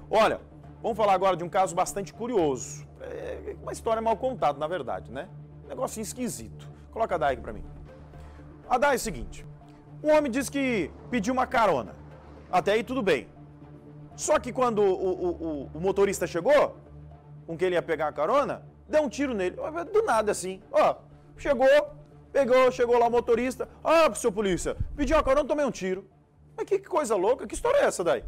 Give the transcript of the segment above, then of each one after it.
Olha, vamos falar agora de um caso bastante curioso. É uma história mal contada, na verdade, né? Um negocinho esquisito. Coloca a Dai aqui pra mim. A Dai é o seguinte, um homem disse que pediu uma carona. Até aí tudo bem. Só que quando o motorista chegou, com que ele ia pegar a carona, deu um tiro nele. Do nada assim, ó, chegou lá o motorista. Ah, seu polícia, pediu uma carona, tomei um tiro. Mas que coisa louca, que história é essa daí?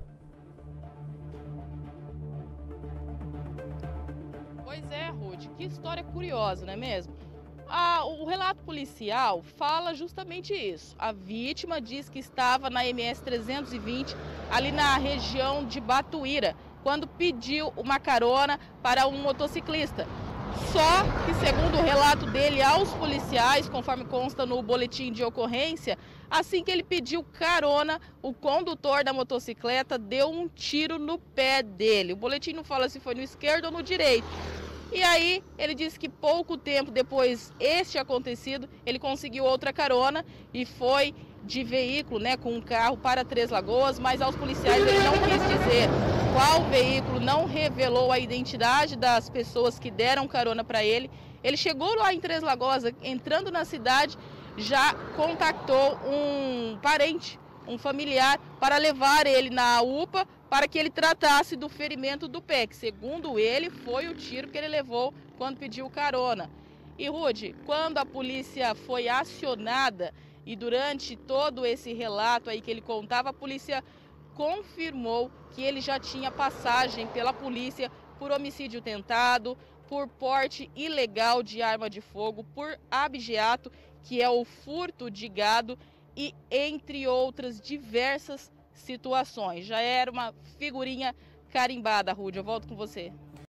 Pois é, Rude, que história curiosa, não é mesmo? O relato policial fala justamente isso. A vítima diz que estava na MS 320, ali na região de Batuíra, quando pediu uma carona para um motociclista. Só que, segundo o relato dele aos policiais, conforme consta no boletim de ocorrência, assim que ele pediu carona, o condutor da motocicleta deu um tiro no pé dele. O boletim não fala se foi no esquerdo ou no direito. E aí, ele disse que pouco tempo depois este acontecido, ele conseguiu outra carona e foi de veículo, né, com um carro para Três Lagoas, mas aos policiais ele não quis dizer qual veículo, não revelou a identidade das pessoas que deram carona para ele. Ele chegou lá em Três Lagoas, entrando na cidade, já contactou um parente, um familiar, para levar ele na UPA, para que ele tratasse do ferimento do pé, que segundo ele foi o tiro que ele levou quando pediu carona. E Rude, quando a polícia foi acionada e durante todo esse relato aí que ele contava, a polícia confirmou que ele já tinha passagem pela polícia por homicídio tentado, por porte ilegal de arma de fogo, por abigeato, que é o furto de gado, e entre outras diversas situações. Já era uma figurinha carimbada, Rude. Eu volto com você.